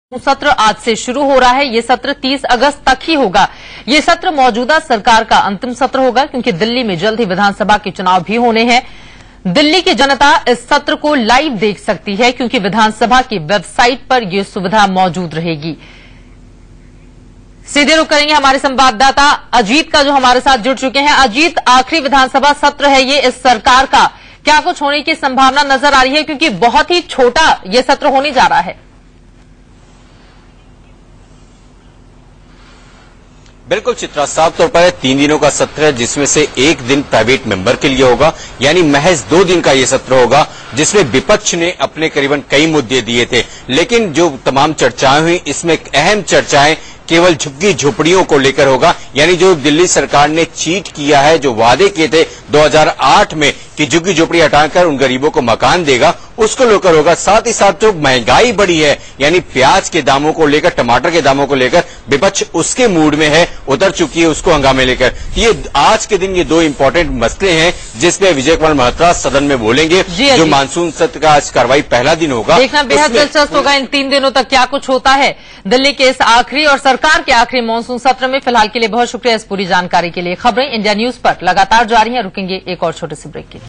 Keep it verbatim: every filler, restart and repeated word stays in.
सत्र आज से शुरू हो रहा है। ये सत्र तीस अगस्त तक ही होगा। ये सत्र मौजूदा सरकार का अंतिम सत्र होगा क्योंकि दिल्ली में जल्द ही विधानसभा के चुनाव भी होने हैं। दिल्ली की जनता इस सत्र को लाइव देख सकती है क्योंकि विधानसभा की वेबसाइट पर यह सुविधा मौजूद रहेगी। सीधे रुख करेंगे हमारे संवाददाता अजीत का, जो हमारे साथ जुड़ चुके हैं। अजीत, आखिरी विधानसभा सत्र है ये इस सरकार का, क्या कुछ होने की संभावना नजर आ रही है क्योंकि बहुत ही छोटा ये सत्र होने जा रहा है? बिल्कुल चित्रा, साफ तौर पर तीन दिनों का सत्र है जिसमें से एक दिन प्राइवेट मेंबर के लिए होगा, यानी महज दो दिन का ये सत्र होगा जिसमें विपक्ष ने अपने करीबन कई मुद्दे दिए थे। लेकिन जो तमाम चर्चाएं हुई, इसमें अहम चर्चाएं केवल झुग्गी झोपड़ियों को लेकर होगा, यानी जो दिल्ली सरकार ने चीट किया है, जो वादे किए थे दो हज़ार आठ में कि झुग्गी झोपड़ी हटाकर उन गरीबों को मकान देगा, उसको लेकर होगा। साथ ही साथ जो महंगाई बढ़ी है, यानी प्याज के दामों को लेकर, टमाटर के दामों को लेकर विपक्ष उसके मूड में है, उतर चुकी है उसको हंगामे लेकर। ये आज के दिन ये दो इंपॉर्टेंट मसले हैं जिसमें विजय कुमार महत्रा सदन में बोलेंगे। जो मानसून सत्र का आज कार्रवाई पहला दिन होगा, देखना बेहद दिलचस्प होगा इन तीन दिनों तक क्या कुछ होता है दिल्ली के इस आखिरी और सरकार के आखिरी मानसून सत्र में। फिलहाल के लिए बहुत शुक्रिया इस पूरी जानकारी के लिए। खबरें इंडिया न्यूज पर लगातार जारी हैं, रुकेंगे एक और छोटे से ब्रेक के लिए।